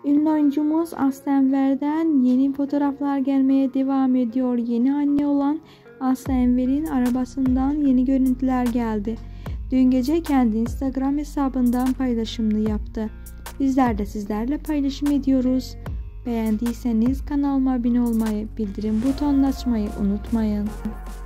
Ünlü oyuncumuz Aslı Enver'den yeni fotoğraflar gelmeye devam ediyor. Yeni anne olan Aslı Enver'in arabasından yeni görüntüler geldi. Dün gece kendi Instagram hesabından paylaşımını yaptı. Bizler de sizlerle paylaşım ediyoruz. Beğendiyseniz kanalıma abone olmayı, bildirim butonunu açmayı unutmayın.